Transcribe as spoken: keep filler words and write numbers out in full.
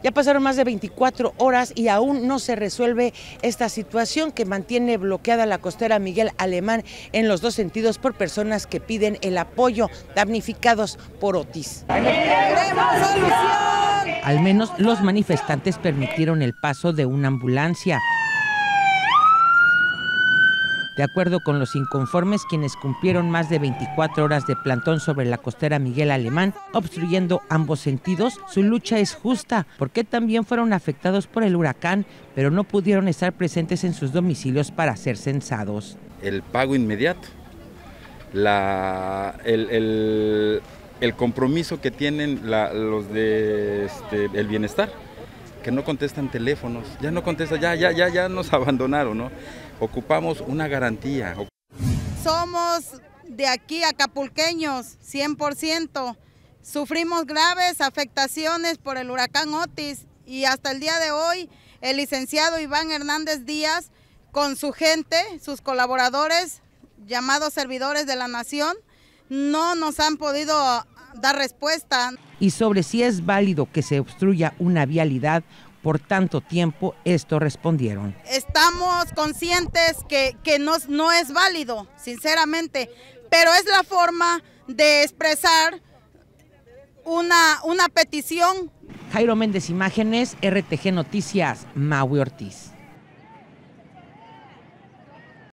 Ya pasaron más de veinticuatro horas y aún no se resuelve esta situación que mantiene bloqueada la costera Miguel Alemán en los dos sentidos por personas que piden el apoyo, damnificados por Otis. ¡Queremos solución! Al menos los manifestantes permitieron el paso de una ambulancia. De acuerdo con los inconformes, quienes cumplieron más de veinticuatro horas de plantón sobre la costera Miguel Alemán, obstruyendo ambos sentidos, su lucha es justa, porque también fueron afectados por el huracán, pero no pudieron estar presentes en sus domicilios para ser censados. El pago inmediato, la, el, el, el compromiso que tienen la, los de este, el bienestar, que no contestan teléfonos, ya no contestan, ya, ya, ya, ya nos abandonaron, ¿no? Ocupamos una garantía. Somos de aquí acapulqueños, cien por ciento. Sufrimos graves afectaciones por el huracán Otis y hasta el día de hoy el licenciado Iván Hernández Díaz con su gente, sus colaboradores, llamados servidores de la nación, no nos han podido dar respuesta. Y sobre si es válido que se obstruya una vialidad por tanto tiempo, esto respondieron. Estamos conscientes que, que no, no es válido, sinceramente, pero es la forma de expresar una, una petición. Jairo Méndez, Imágenes, R T G Noticias, Maui Ortiz.